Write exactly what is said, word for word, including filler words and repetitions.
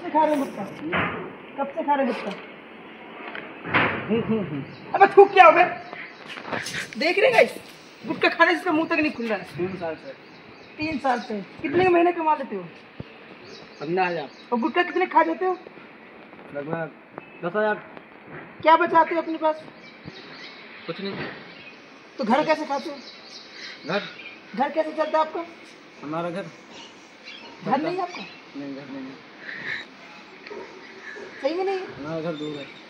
से खा रहे हो गुटखा? कब से खा रहे हो गुटखा? अबे थूक क्या हो गया? देख रहे गाइस, गुटखा खाने से इसका मुंह तक नहीं खुल रहा है। तीन साल से। तीन साल से कितने के महीने कमा लेते हो? पंद्रह हजार। और गुटखा कितने खा जाते हो? लगभग दस हजार। क्या बचाते हो अपने पास? कुछ नहीं। तो घर कैसे खाते हो? घर घर कैसे चलता है आपका? हमारा घर घर नहीं है आपका? नहीं, घर नहीं। सही में नहीं है? हमारा घर दूर है।